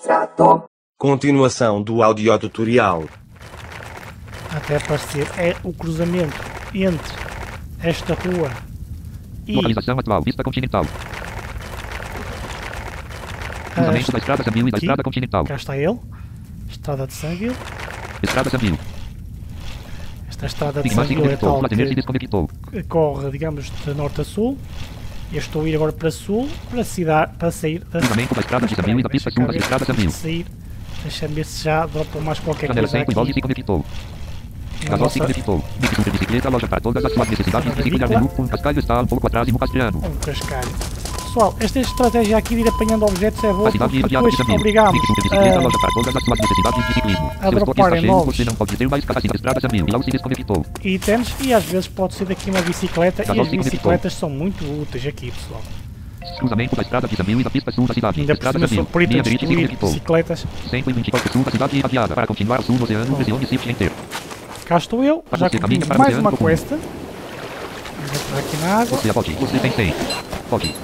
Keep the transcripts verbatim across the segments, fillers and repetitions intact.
mostrado. Continuação do audiotutorial. Até aparecer é o cruzamento entre esta rua e localização atual, vista continental. Cruzamento da estrada Sambil e da aqui. estrada continental. Cá está ele, estrada de Sambil. Estrada Sambil. Esta estrada de Sigma se Sambil é conectou, tal Vladimir se que desconectou. corre, digamos, de norte a sul. Eu estou a ir agora para sul, para, cidade, para sair da Cruzamento da estrada de Sambil e da pista sul da estrada Sambil. sair. Deixa-me ver se já dropa mais qualquer Janela coisa cem, Ivone aqui. se conectou. Na Gasol se nossa- conectou. Mix Super Bicicleta, loja para todas as suas necessidades. Bicicleta de luxo, um cascalho está um pouco atrás e no Castriano. Um cascalho. Pessoal, esta estratégia aqui de ir apanhando objetos é boa A cidade porque irradiada depois de Sambil. obrigamos Mix Super Bicicleta, a loja para todas as suas necessidades de ciclismo. Seu estoque dropar está em cheio, novos você não pode ter mais capacidade. Estrada Sambil. E logo se desconectou. itens e às vezes pode ser daqui uma bicicleta Gasol e as se conectou. bicicletas são muito úteis aqui, pessoal. Cruzamento da estrada de Sambil e da pista sul da cidade. Ainda por Estrada cima sou Sambil. perito a Linha direita se destruir conectou. bicicletas. cento e vinte e quatro sul da cidade irradiada. Para continuar ao sul do oceano, pressione Shift Enter. Cá estou eu, Mas já você cumprimos caminha para mais o uma oceano quest. Vamos entrar aqui na água. Você pode. Você tem cem. Pode.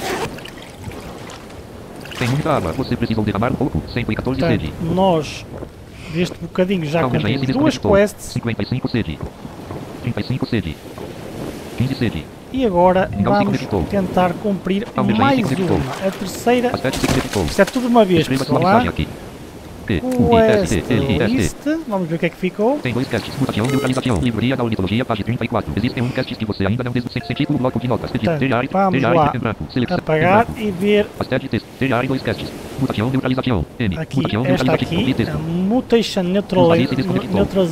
Tem muita água. Você precisa derramar um pouco. cento e quatorze sede. Portanto, nós, deste bocadinho, já Almeja esse cumprimos duas desconectou. quests cinquenta e cinco sede. trinta e cinco sede. quinze sede. e agora Não se vamos conectou. tentar cumprir Almeja mais esse conectou. uma. A terceira, As sete se conectou. isto é tudo de uma vez, Escreva sua pessoal. mensagem Lá. aqui. P, U, I, S, Quest T, L, I, S, T. list, vamos ver o que é que ficou. Tem dois casts. Mutação, neutralização. Livraria da ornitologia, página trinta e quatro. Existem um cast que você ainda não desce sem título, bloco de notas. Pedido. Portanto, Ter área, vamos ter área, lá em branco. Seleção, em apagar branco. e ver As tab de texto. Ter área, dois casts. Mutação, neutralização. M. aqui, Mutação, esta neutralização. aqui, De texto. a mutation neutral, Vazio se desconectou. neutral,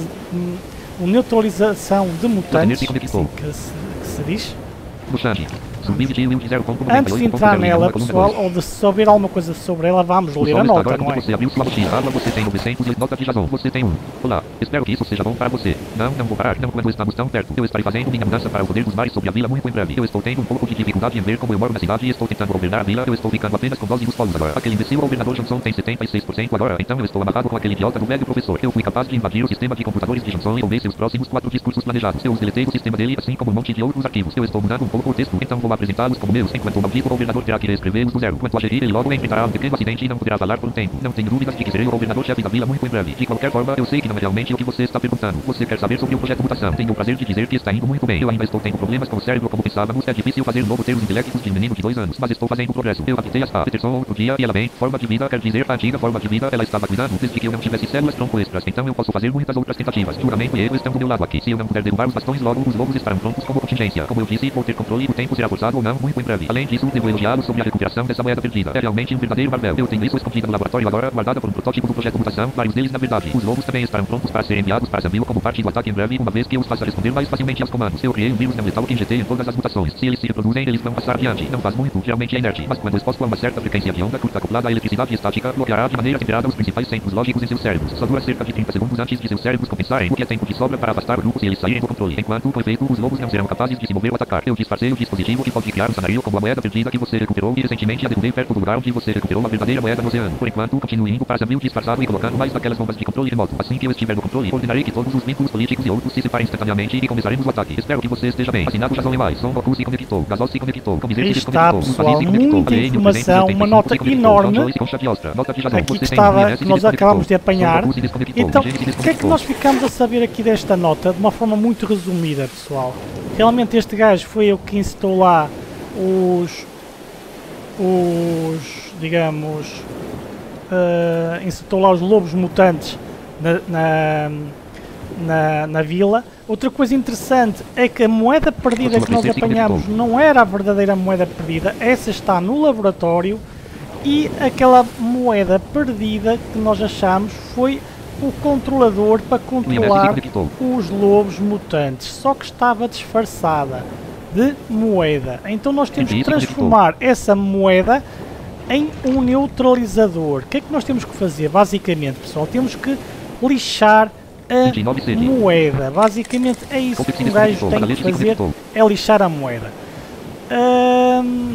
neutralização de mutantes, se conectou. assim que se, que se diz. Buchage. Subir de Will de zero ponto noventa e Antes de oito ponto entrar zero nela, uma coluna pessoal, dois. ou de souber alguma coisa sobre ela, vamos O ler sol a está nota, agora não quando é? você abriu sua mochila. Água, você tem novecentos e nota de Jason. Você tem um. Olá. Espero que isso seja bom para você. Não, não vou parar. Não quando estamos tão perto. Eu estarei fazendo minha mudança para o poder dos mares sobre a vila muito em breve. Eu estou tendo um pouco de dificuldade em ver como eu moro na cidade e estou tentando governar a vila. Eu estou ficando apenas com dose dos polos agora. Aquele imbecil governador Johnson tem setenta e seis por cento agora. Então eu estou amarrado com aquele idiota do velho professor. Eu fui capaz de invadir o sistema de computadores de Johnson e ouvir seus próximos quatro discursos planejados. Eu os deletei do sistema dele, assim como um monte de outros arquivos. Eu estou mudando um pouco o texto, então vou apresentá-los como meus, enquanto o maldito governador terá que reescrevê-los do zero. Quanto a gerir, ele logo enfrentará um pequeno acidente e não poderá falar por um tempo. Não tenho dúvidas de que serei o governador-chefe da vila muito em breve. De qualquer forma, eu sei que não é realmente o que você está perguntando. Você quer saber sobre o projeto mutação? Tenho o prazer de dizer que está indo muito bem. Eu ainda estou tendo problemas com o cérebro como pensávamos. É difícil fazer novo ter os intelectos de um menino de dois anos, mas estou fazendo progresso. Eu raptei a Peterson outro dia e ela bem, forma de vida quer dizer a antiga forma de vida, ela estava cuidando desde que eu não tivesse células tronco extras. Então eu posso fazer muitas outras tentativas. Juramento e erro estão do meu lado aqui. Se eu não puder derrubar os bastões logo, os lobos estarão prontos como contingência. Como eu disse, vou ter controle e o tempo será forçado ou não muito em breve. Além disso, devo elogiá-lo sobre a recuperação dessa moeda perdida. É realmente um verdadeiro barbel. Eu tenho isso escondido no laboratório agora, guardada por um protótipo do projeto mutação, vários deles na verdade. Os lobos também estarão prontos para serem enviados para Sambil como parte do ataque em breve, uma vez que eu os faça responder mais facilmente aos comandos. Eu criei um vírus não letal que injetei em todas as mutações. Se eles se reproduzem, eles vão passar adiante. Não faz muito, geralmente é inerte, mas quando exposto a uma certa frequência de onda curta acoplada à eletricidade estática, bloqueará de maneira temperada os principais centros lógicos em seus cérebros. Só dura cerca de trinta segundos antes de seus cérebros compensarem, o que é tempo de sobra para afastar o grupo se eles saírem do controle. Enquanto, com efeito, os lobos não serão capazes de se mover ou atacar. Eu disfarcei o dispositivo que pode criar um cenário como a moeda perdida que você recuperou e recentemente a derrubei perto do lugar onde você recuperou a verdadeira moeda no oceano. Por enquanto, continue indo para Sambil disfarçado e colocando mais daquelas bombas de controle remoto. Assim que eu estiver no controle, ordenarei que todos os vínculos políticos e outros se separem instantaneamente e começaremos o ataque. Espero que você esteja bem. Assinado Jason Lewis. Som Goku se conectou. Gasol se conectou. Comisete se Está, desconectou. pessoal, muita informação, uma nota enorme aqui que estava, que nós acabamos de apanhar. Então, o que é que nós ficamos a saber aqui desta nota? De uma forma muito resumida, pessoal. Realmente este gajo foi o que incitou lá os, os digamos, uh, incitou lá os lobos mutantes na, na, na, na vila. Outra coisa interessante é que a moeda perdida que nós apanhamos não era a verdadeira moeda perdida, essa está no laboratório, e aquela moeda perdida que nós achamos foi o controlador para controlar os lobos mutantes, só que estava disfarçada de moeda. Então nós temos que transformar essa moeda em um neutralizador. O que é que nós temos que fazer? Basicamente, pessoal, temos que lixar a moeda. Basicamente é isso que o gajo tem que fazer, é lixar a moeda. Hum,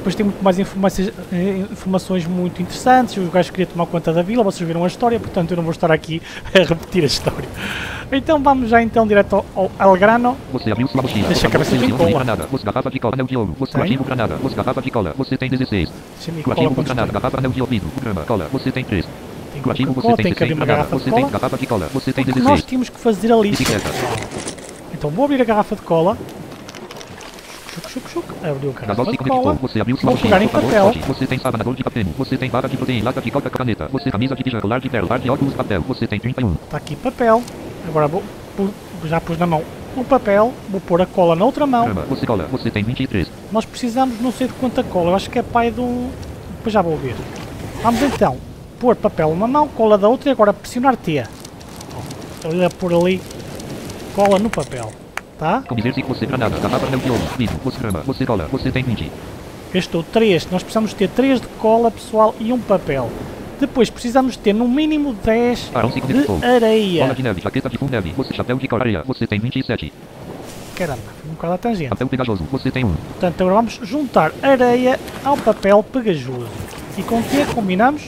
depois tem muito mais informações, informações muito interessantes. Os gajos queriam tomar conta da vila, vocês viram a história, portanto eu não vou estar aqui a repetir a história. Então vamos já então direto ao, ao grano. Você abriu sua mochila. Deixa a cabeça de cola. Granada. Você garrafa de cola, anel de ouro. Você Tem? ativo granada. Você garrafa de cola. Você tem dezesseis. Deixa-me Ativo cola granada. Garrafa anel de ouvido. Grama. Cola. Você tem três. Tem Ativo Coca-Cola, você tem tem que abrir uma granada. garrafa de Você tem cola. garrafa de cola. Você tem Porque nós dezesseis. temos que fazer a lista. Bicicleta. Então vou abrir a garrafa de cola. Chuc, chuc, chuc. Abriu a garrafa Gasol de se conectou. cola. Você abriu sua Vou mochila. pegar em Por favor, papel. corte. Você tem sabanador de papel. Você tem barra de proteína, lata de coca, caneta. Você camisa de pijama, colar de ferro, par de óculos, papel. Você tem trinta e um. Está aqui papel. Agora vou, pu- já pus na mão o papel. Vou pôr a cola na outra mão. Grama. Você cola. Você tem vinte e três. Nós precisamos não sei de quanta cola. Eu acho que é pai de um... Depois já vou ver. Vamos então pôr papel numa mão, cola da outra e agora pressionar T. Eu ia pôr ali cola no papel. Tá? Com dizer se você granada. Garrafa anel de ouro. Vidro. Você grama. Você cola. Você tem vinte. Gastou três. Nós precisamos ter três de cola, pessoal, e um papel. Depois precisamos ter no mínimo dez Arão se conectou. de Bola areia. de neve. Jaqueta de full neve. Você chapéu de cor areia. Você tem vinte e sete. Caramba, foi um bocado a tangente. Papel pegajoso. Você tem um. Portanto, agora vamos juntar areia ao papel pegajoso. E com o que combinamos?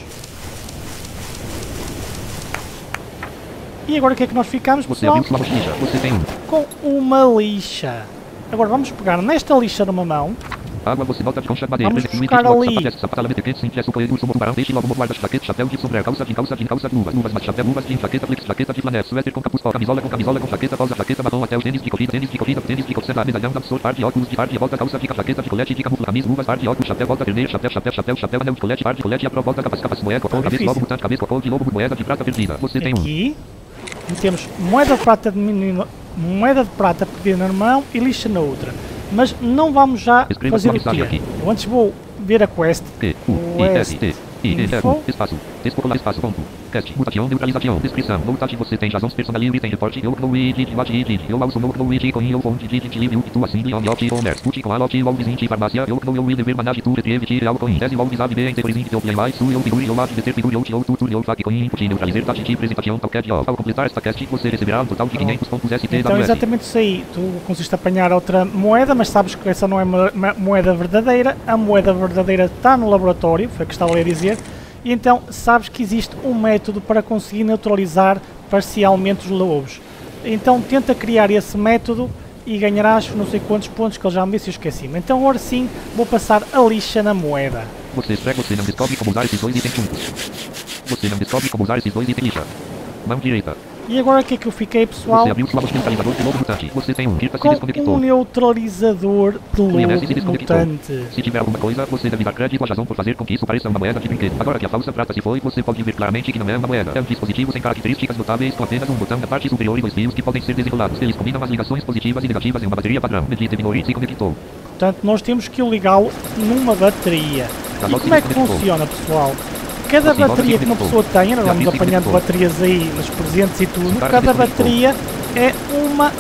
E agora o que é que nós ficamos, Você pessoal? abriu sua mochila. Você tem um. Com uma lixa. Agora vamos pegar nesta lixa numa mão. Água, você volta de concha, madeira, Vamos fluido, buscar fluido, ali. sapatilhas, sapatalhamento quente, simples, coelho, urso, tubarão, peixe, lobo, guarda, jaqueta, chapéu de sombra, calça de calça de calça de luvas, luvas, mas chapéu, luvas, jeans, jaqueta, flex, jaqueta de flanela, suéter com capuz, camisola com camisola com jaqueta, rosa, jaqueta marrom, até o tênis de corrida, tênis de corrida, tênis de corrida, medalhão, absor, par de óculos, de par de volta, calça de jaqueta de colete, de camufla, camisa, luvas, par de óculos, chapéu, volta, vermelha, chapéu, chapéu, chapéu, chapéu, anel de colete, par de colete, apro, volta, capaz, capaz, moeda, cocô, cabeça, difícil. lobo, mutante, cabeça, cocô, de lobo, moeda de prata perdida, você tem um. Aqui. E temos moeda de prata de menino, moeda de prata perdida na mão e lixa na outra. Mas não vamos já Escreva fazer sua o mensagem quê? aqui. Eu antes vou ver a quest. P, U, I, S, T, I, D, Info. U, espaço, despopular, espaço, ponto, cast, mutação, neutralização, descrição, voltage, você tem jasons, personal, tem reporte, eu, no, id, divide, id, eu, also, no, no, id, com, eu, fonte, id, id, eu, tu, assim, on, yacht, commerce, put, com, alot, eu, visinte, farmácia, eu, no, eu, dever, manage, tu, retrieve, tire, algo, com, tese, eu, visave, bem, integorizinho, eu, mais, su, eu, figure, eu, lade, deter, figure, eu, eu, tu, tu, eu, fac, com, input, neutralizer, taxa de apresentação, qualquer dia, ao completar esta cast, você receberá um total de quinhentos pontos S T Então W S. exatamente isso aí. Tu conseguiste apanhar outra moeda, mas sabes que essa não é uma uma moeda verdadeira. A moeda verdadeira está no laboratório, foi o que estava ali a dizer. E então sabes que existe um método para conseguir neutralizar parcialmente os lobos. Então tenta criar esse método e ganharás não sei quantos pontos que ele já me disse e eu esqueci-me. Então agora sim vou passar a lixa na moeda. Você esfrega, você não descobre como usar esses dois itens juntos. Você não descobre como usar esses dois itens lixa. Mão direita. E agora o que é que eu fiquei, pessoal? Você abriu sua mochila, neutralizador de lobo mutante. Você tem um. Kirpa se Com desconectou. um neutralizador de O I N S se lobo desconectou. mutante. Se tiver alguma coisa, você deve dar crédito a Jason por fazer com que isso pareça uma moeda de brinquedo. Agora que a falsa prata se foi, você pode ver claramente que não é uma moeda. É um dispositivo sem características notáveis com apenas um botão na parte superior e dois fios que podem ser desenrolados. Eles combinam as ligações positivas e negativas em uma bateria padrão. Medite Minori se conectou. Portanto, nós temos que ligá-lo numa bateria. E como é que funciona, pessoal? Cada bateria que uma pessoa tem, nós vamos apanhando baterias aí nos presentes e tudo, cada bateria é uma,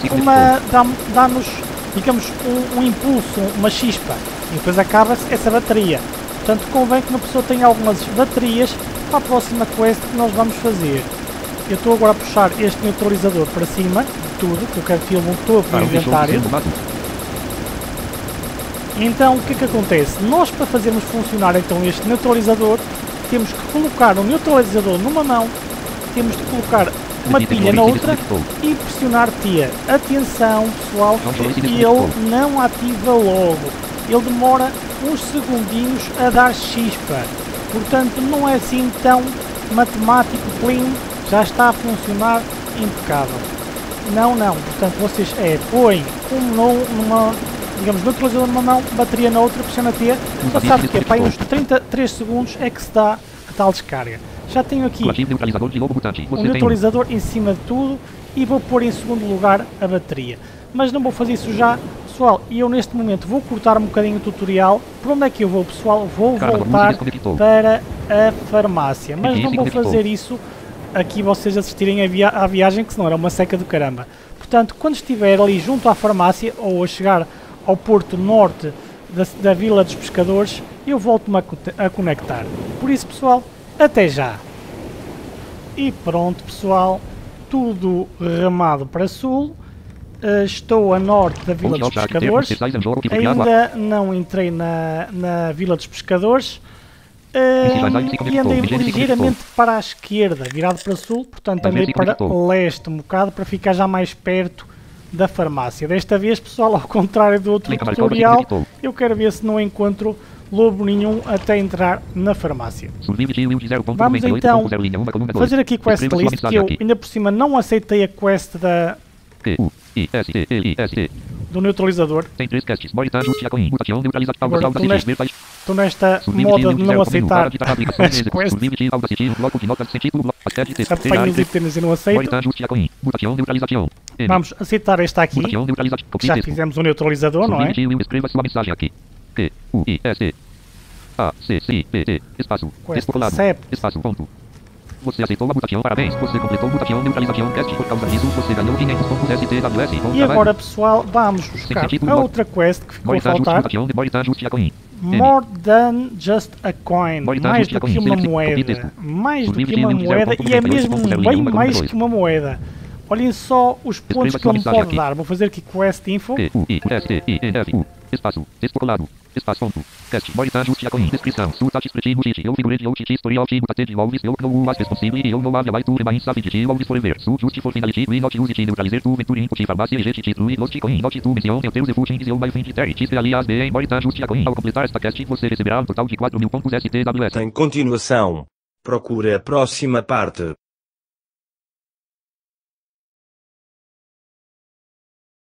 uma dá- dá-nos, digamos, um, um impulso, uma chispa, e depois acaba-se essa bateria. Portanto, convém que uma pessoa tenha algumas baterias para a próxima quest que nós vamos fazer. Eu estou agora a puxar este neutralizador para cima de tudo, que eu quero que ele não topo no inventário. Então, o que é que acontece? Nós, para fazermos funcionar então este neutralizador, temos que colocar o neutralizador numa mão, temos de colocar uma pilha na outra e pressionar T. Atenção, pessoal, que ele não ativa logo. Ele demora uns segundinhos a dar chispa. Portanto, não é assim tão matemático, plim, já está a funcionar impecável. Não, não. Portanto, vocês é, põem um no, numa, digamos, neutralizador numa mão, bateria na outra, pressiona T, só sabe que é para aí uns trinta e três segundos é que se dá a tal descarga. Já tenho aqui neutralizador de lobo mutante. o neutralizador em cima de tudo e vou pôr em segundo lugar a bateria. Mas não vou fazer isso já, pessoal, e eu neste momento vou cortar um bocadinho o tutorial. Por onde é que eu vou, pessoal? Vou voltar para a farmácia, mas não vou fazer isso aqui vocês assistirem a via à viagem, que senão era uma seca do caramba. Portanto, quando estiver ali junto à farmácia ou a chegar ao porto norte da, da Vila dos Pescadores, eu volto-me a, a conectar. Por isso, pessoal, até já! E pronto, pessoal, tudo remado para sul. Uh, estou a norte da Vila dos Pescadores. Ainda não entrei na, na Vila dos Pescadores. Uh, e andei ligeiramente para a esquerda, virado para sul, portanto andei para leste um bocado para ficar já mais perto da farmácia. Desta vez, pessoal, ao contrário do outro tutorial, eu quero ver se não encontro lobo nenhum até entrar na farmácia. Vamos então fazer aqui quest list, que eu ainda por cima não aceitei a quest da... do neutralizador. Agora estou nesta, estou nesta moda de não aceitar as quests. Apanho os itens e não aceito. Vamos aceitar esta aqui, que já fizemos o neutralizador, não é? Quest accept. Você aceitou a mutação, parabéns. Você completou a mutação, neutralização, teste. Por causa disso, você ganhou quinhentos pontos S T W S. E agora, pessoal, vamos buscar a outra quest que ficou a faltar. More than just a coin. Mais do que uma moeda. Mais do que uma moeda e é mesmo bem mais que uma moeda. Olhem só os pontos que ele me pode dar. Vou fazer aqui quest info. Espaço, descolado, espaço, ponto, teste, monitor, ajuste a coin, descrição, suta, expressivo, xixi, eu figurete, ou xixi, historial, xixi, mutate, alves, eu não o as responsible, eu não havia vai, tu, remain, sabe, xixi, alves, forever, su, justi, for finality, we not use, neutralizer, tu, venture, input, farmácia, eject, true, lost, coin, not, tu, menção, eu teus, defuting, eu, my, fint, terry, xp, aliás, bem, monitor, ajuste a coin, ao completar esta cast, você receberá um total de quatro mil pontos S T W S. Em continuação, procura a próxima parte.